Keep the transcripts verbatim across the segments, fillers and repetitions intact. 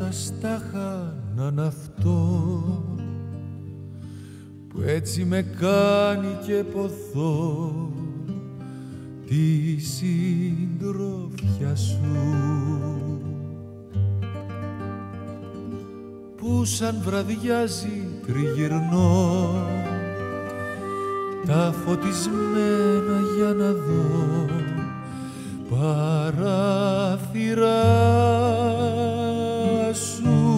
μας τάχα να'ν αυτό που έτσι με κάνει και ποθώ τη συντροφιά σου, που σαν βραδιάζει τριγυρνώ τα φωτισμένα για να δω παράθυρα σου.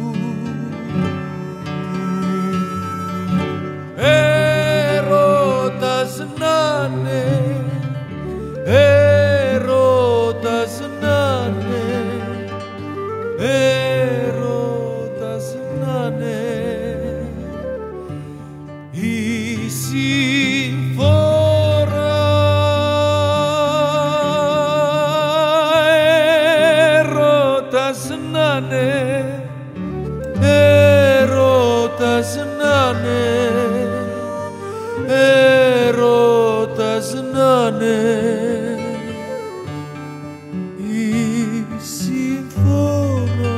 Έρωτας να'ναι, έρωτας να'ναι, έρωτας να'ναι η συμφορά, έρωτας να'ναι, έρωτας να'ναι, έρωτας να'ναι η συμφορά.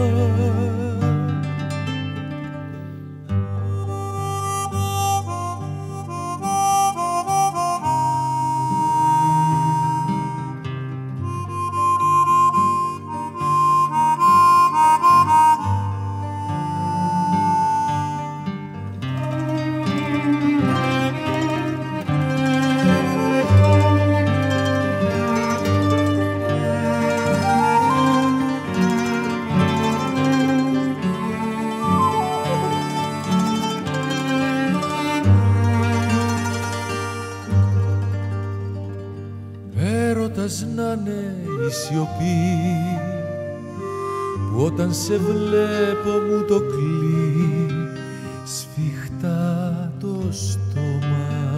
Έρωτας να'ναι η σιωπή που όταν σε βλέπω μου το κλεί σφιχτά το στόμα,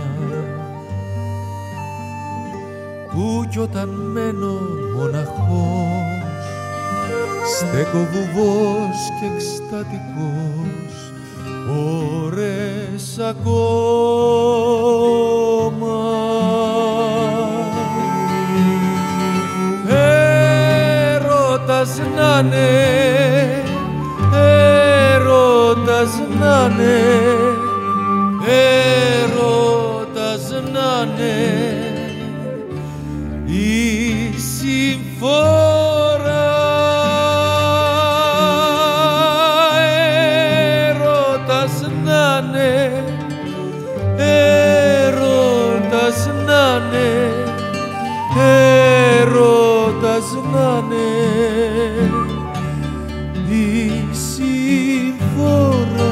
που κι όταν μένω μοναχός στέκω βουβός και εκστατικός ώρες ακόμα. Έρωτας να'ναι, έρωτας να'ναι, έρωτας να'ναι η συμφορά, έρωτας να'ναι, έρωτας να'ναι, έρωτας να'ναι η συμφορά.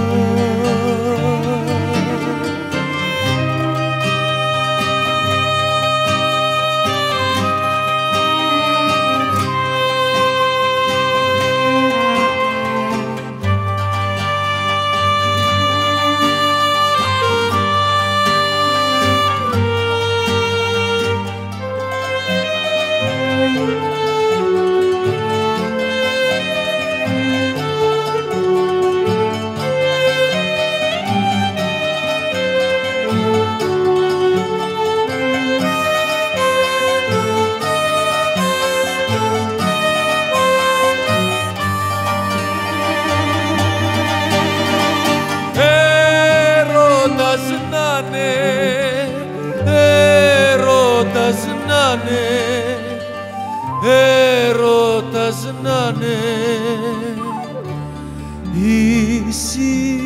Έρωτας να'ναι, έρωτας να'ναι η συμφορά.